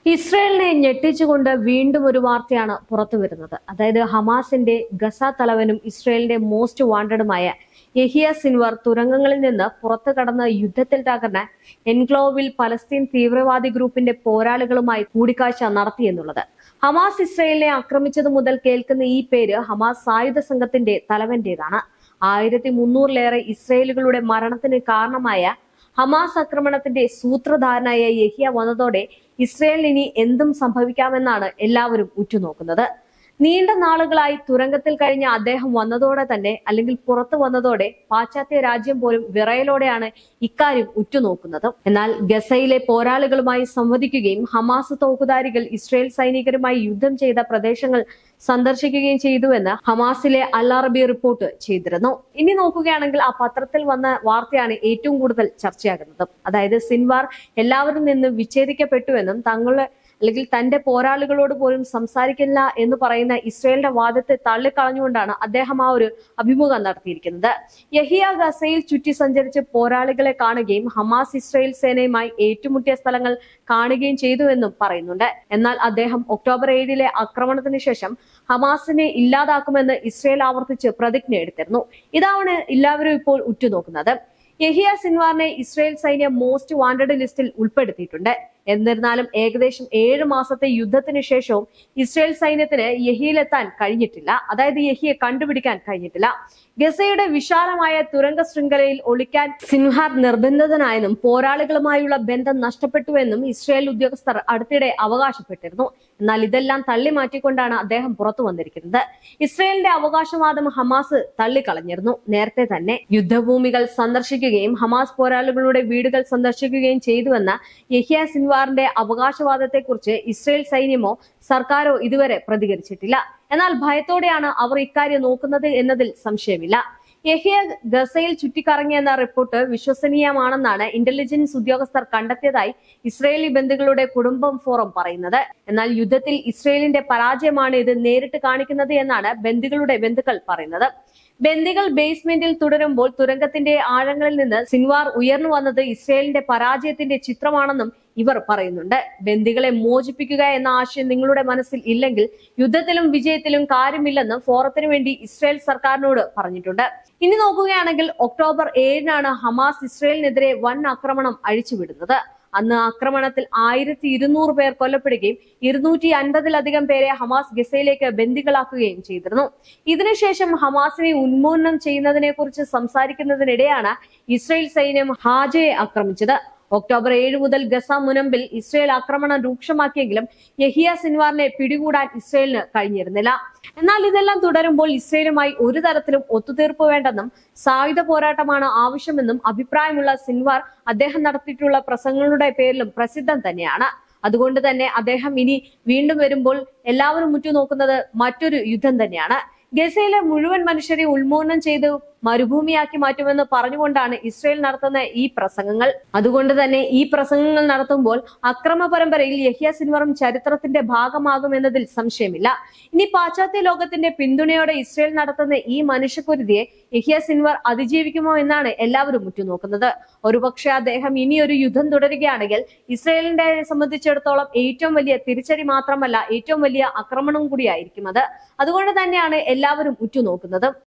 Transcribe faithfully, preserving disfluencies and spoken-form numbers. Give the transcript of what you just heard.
ഇസ്രയേലിനെ ഞെട്ടിച്ചുകൊണ്ട് വീണ്ടും ഒരു വാർത്തയാണ് പുറത്തു വരുന്നത്. അതായത് ഹമാസിന്റെ ഗസ തലവനും ഇസ്രയേലിന്റെ മോസ്റ്റ് വാണ്ടഡുമായ യഹിയ സിൻവർ തുരങ്കങ്ങളിൽ നിന്ന് പുറത്തു കടന്ന് യുദ്ധത്തിൽ തകർന്ന എൻക്ലോവിൽ പലസ്തീൻ തീവ്രവാദി ഗ്രൂപ്പിന്റെ പോരാളികളുമായി കൂടിക്കാഴ്ച നടത്തിയെന്നുള്ളത്. ഹമാസ് ഇസ്രയേലിനെ ആക്രമിച്ചതു മുതൽ കേൾക്കുന്ന ഈ പേര് ഹമാസ് സായുധ സംഘത്തിന്റെ തലവന്റേതാണ്. ആയിരത്തി മുന്നൂറിലേറെ ഇസ്രയേലുകളുടെ മരണത്തിന് കാരണമായ ഹമാസ് ആക്രമണത്തിന്റെ സൂത്രധാരനായ യഹിയ വന്നതോടെ ഇസ്രയേലിന് ഇനി എന്തും സംഭവിക്കാമെന്നാണ് എല്ലാവരും ഉറ്റുനോക്കുന്നത്. നീണ്ട നാളുകളായി തുരങ്കത്തിൽ കഴിഞ്ഞ അദ്ദേഹം വന്നതോടെ തന്നെ അല്ലെങ്കിൽ പുറത്തു വന്നതോടെ പാശ്ചാത്യ രാജ്യം പോലും വിറയലോടെയാണ് ഇക്കാര്യം ഉറ്റുനോക്കുന്നത്. എന്നാൽ ഗസയിലെ പോരാളികളുമായി സംവദിക്കുകയും ഹമാസ് തോക്കുധാരികൾ ഇസ്രയേൽ സൈനികരുമായി യുദ്ധം ചെയ്ത പ്രദേശങ്ങൾ സന്ദർശിക്കുകയും ചെയ്തുവെന്ന് ഹമാസിലെ അൽ അറബി റിപ്പോർട്ട് ചെയ്തിരുന്നു. ഇനി നോക്കുകയാണെങ്കിൽ ആ പത്രത്തിൽ വന്ന വാർത്തയാണ് ഏറ്റവും കൂടുതൽ ചർച്ചയാകുന്നത്. അതായത് സിൻവാർ എല്ലാവരിൽ നിന്ന് വിച്ഛേദിക്കപ്പെട്ടുവെന്നും തങ്ങളുടെ അല്ലെങ്കിൽ തന്റെ പോരാളികളോട് പോലും സംസാരിക്കില്ല എന്ന് പറയുന്ന ഇസ്രയേലിന്റെ വാദത്തെ തള്ളിക്കളഞ്ഞുകൊണ്ടാണ് അദ്ദേഹം ആ ഒരു അഭിമുഖം നടത്തിയിരിക്കുന്നത്. യഹിയ ഗസയിൽ ചുറ്റി സഞ്ചരിച്ച് പോരാളികളെ കാണുകയും ഹമാസ് ഇസ്രയേൽ സേനയുമായി ഏറ്റുമുട്ടിയ സ്ഥലങ്ങൾ കാണുകയും ചെയ്തുവെന്നും പറയുന്നുണ്ട്. എന്നാൽ അദ്ദേഹം ഒക്ടോബർ ഏഴിലെ ആക്രമണത്തിന് ശേഷം ഹമാസിനെ ഇല്ലാതാക്കുമെന്ന് ഇസ്രയേൽ ആവർത്തിച്ച് പ്രതിജ്ഞ എടുത്തിരുന്നു. ഇതാണ് എല്ലാവരും ഇപ്പോൾ ഉറ്റുനോക്കുന്നത്. യഹിയ സിൻവാറിനെ ഇസ്രയേൽ സൈന്യം മോസ്റ്റ് വാണ്ടഡ് ലിസ്റ്റിൽ ഉൾപ്പെടുത്തിയിട്ടുണ്ട്. എന്നിരുന്നാലും ഏകദേശം ഏഴ് മാസത്തെ യുദ്ധത്തിന് ശേഷവും ഇസ്രയേൽ സൈന്യത്തിന് യഹിയിലെത്താൻ കഴിഞ്ഞിട്ടില്ല. അതായത് യഹിയെ കണ്ടുപിടിക്കാൻ കഴിഞ്ഞിട്ടില്ല. ഗസയുടെ വിശാലമായ തുരങ്ക ശൃംഖലയിൽ ഒളിക്കാൻ സിൻവാർ നിർബന്ധിതനായെന്നും പോരാളികളുമായുള്ള ബന്ധം നഷ്ടപ്പെട്ടുവെന്നും ഇസ്രയേൽ ഉദ്യോഗസ്ഥർ അടുത്തിടെ അവകാശപ്പെട്ടിരുന്നു. എന്നാൽ ഇതെല്ലാം തള്ളി മാറ്റിക്കൊണ്ടാണ് അദ്ദേഹം പുറത്തു വന്നിരിക്കുന്നത്. ഇസ്രയേലിന്റെ അവകാശവാദം ഹമാസ് തള്ളിക്കളഞ്ഞിരുന്നു. നേരത്തെ തന്നെ യുദ്ധഭൂമികൾ സന്ദർശിക്കുകയും ഹമാസ് പോരാളികളുടെ വീടുകൾ സന്ദർശിക്കുകയും ചെയ്തുവെന്ന യഹിയ സിൻവാറിന്റെ അവകാശവാദത്തെക്കുറിച്ച് ഇസ്രയേൽ സൈന്യമോ സർക്കാരോ ഇതുവരെ പ്രതികരിച്ചിട്ടില്ല. എന്നാൽ ഭയത്തോടെയാണ് അവർ ഇക്കാര്യം നോക്കുന്നത് എന്നതിൽ സംശയമില്ല. യഹിയ ഗസയിൽ ചുറ്റിക്കറങ്ങിയെന്ന റിപ്പോർട്ട് വിശ്വസനീയമാണെന്നാണ് ഇന്റലിജൻസ് ഉദ്യോഗസ്ഥർ കണ്ടെത്തിയതായി ഇസ്രയേലി ബന്ദികളുടെ കുടുംബം ഫോറം പറയുന്നത്. എന്നാൽ യുദ്ധത്തിൽ ഇസ്രയേലിന്റെ പരാജയമാണ് ഇത് നേരിട്ട് കാണിക്കുന്നത് എന്നാണ് ബന്ദികളുടെ ബന്ധുക്കൾ പറയുന്നത്. ബന്ദികൾ ബേസ്മെന്റിൽ തുടരുമ്പോൾ തുരങ്കത്തിന്റെ ആഴങ്ങളിൽ നിന്ന് സിൻവാർ ഉയർന്നു വന്നത് ഇസ്രയേലിന്റെ പരാജയത്തിന്റെ ചിത്രമാണെന്നും ഇവർ പറയുന്നുണ്ട്. ബന്ദികളെ മോചിപ്പിക്കുക എന്ന ആശയം നിങ്ങളുടെ മനസ്സിൽ ഇല്ലെങ്കിൽ യുദ്ധത്തിലും വിജയത്തിലും കാര്യമില്ലെന്ന് ഫോറത്തിനു വേണ്ടി ഇസ്രയേൽ സർക്കാരിനോട് പറഞ്ഞിട്ടുണ്ട്. ഇനി നോക്കുകയാണെങ്കിൽ ഒക്ടോബർ ഏഴിനാണ് ഹമാസ് ഇസ്രയേലിനെതിരെ വൻ ആക്രമണം അഴിച്ചുവിടുന്നത്. അന്ന് ആക്രമണത്തിൽ ആയിരത്തി ഇരുന്നൂറ് പേർ കൊല്ലപ്പെടുകയും ഇരുന്നൂറ്റി അൻപതിലധികം പേരെ ഹമാസ് ഗസയിലേക്ക് ബന്ദികളാക്കുകയും ചെയ്തിരുന്നു. ഇതിനുശേഷം ഹമാസിനെ ഉന്മൂലനം ചെയ്യുന്നതിനെ കുറിച്ച് സംസാരിക്കുന്നതിനിടെയാണ് ഇസ്രയേൽ സൈന്യം ഹാജയെ ആക്രമിച്ചത്. ഒക്ടോബർ ഏഴ് മുതൽ ഗസ മുനമ്പിൽ ഇസ്രയേൽ ആക്രമണം രൂക്ഷമാക്കിയെങ്കിലും യഹിയ സിൻവാറിനെ പിടികൂടാൻ ഇസ്രയേലിന് കഴിഞ്ഞിരുന്നില്ല. എന്നാൽ ഇതെല്ലാം തുടരുമ്പോൾ ഇസ്രയേലുമായി ഒരു തരത്തിലും ഒത്തുതീർപ്പ് വേണ്ടെന്നും സായുധ പോരാട്ടമാണ് ആവശ്യമെന്നും അഭിപ്രായമുള്ള സിൻവാർ അദ്ദേഹം നടത്തിയിട്ടുള്ള പ്രസംഗങ്ങളുടെ പേരിലും പ്രസിദ്ധം തന്നെയാണ്. അതുകൊണ്ട് തന്നെ അദ്ദേഹം ഇനി വീണ്ടും വരുമ്പോൾ എല്ലാവരും ഉറ്റുനോക്കുന്നത് മറ്റൊരു യുദ്ധം തന്നെയാണ്. ഗസയിലെ മുഴുവൻ മനുഷ്യരെ ഉന്മൂലനം ചെയ്ത് മരുഭൂമിയാക്കി മാറ്റുമെന്ന് പറഞ്ഞുകൊണ്ടാണ് ഇസ്രയേൽ നടത്തുന്ന ഈ പ്രസംഗങ്ങൾ. അതുകൊണ്ട് തന്നെ ഈ പ്രസംഗങ്ങൾ നടത്തുമ്പോൾ അക്രമ പരമ്പരയിൽ യഹിയ സിൻവറും ചരിത്രത്തിന്റെ ഭാഗമാകുമെന്നതിൽ സംശയമില്ല. ഇനി പാശ്ചാത്യ ലോകത്തിന്റെ പിന്തുണയോടെ ഇസ്രയേൽ നടത്തുന്ന ഈ മനുഷ്യക്കുരുതിയെ യഹിയ സിൻവർ അതിജീവിക്കുമോ എന്നാണ് എല്ലാവരും ഉറ്റുനോക്കുന്നത്. ഒരുപക്ഷെ അദ്ദേഹം ഇനിയൊരു യുദ്ധം തുടരുകയാണെങ്കിൽ ഇസ്രയേലിനെ സംബന്ധിച്ചിടത്തോളം ഏറ്റവും വലിയ തിരിച്ചടി മാത്രമല്ല ഏറ്റവും വലിയ ആക്രമണം കൂടിയായിരിക്കും അത്. അതുകൊണ്ട് തന്നെയാണ് എല്ലാവരും ഉറ്റുനോക്കുന്നത്.